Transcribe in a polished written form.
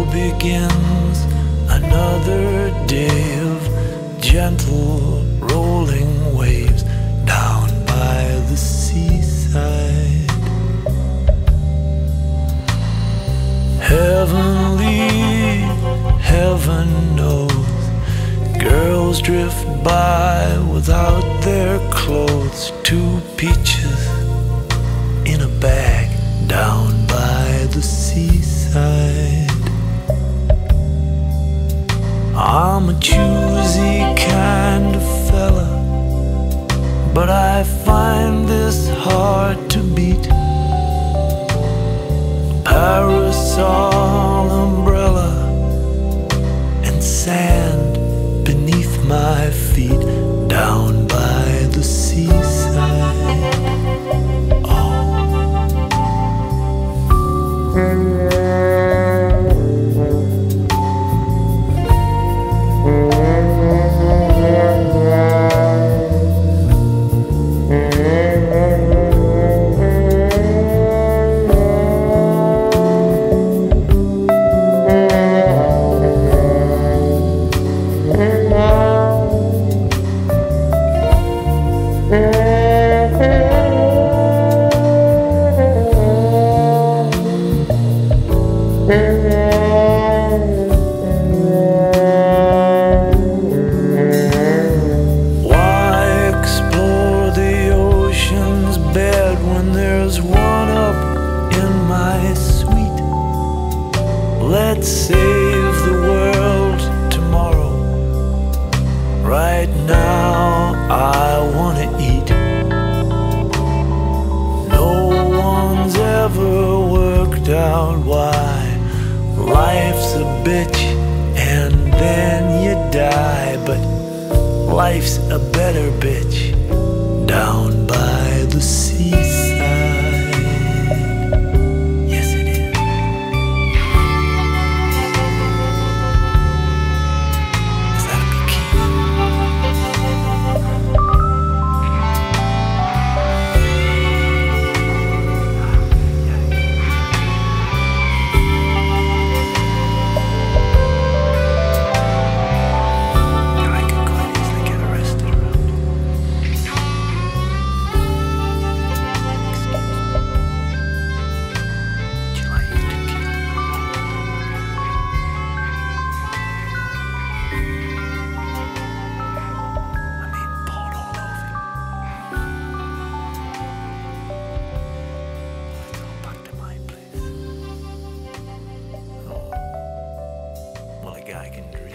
begins another day of gentle rolling waves down by the seaside. Heavenly, heaven knows, girls drift by without their clothes. 2 peaches in a bag down by the seaside. I'm a choosy kind of fella, but I find this hard to beat. Parasol, umbrella, and sand beneath my feet down by the seaside. Let's save the world tomorrow. Right now I wanna eat. No one's ever worked out why life's a bitch and then you die. But life's a better bitch down by the seaside. A guy can dream.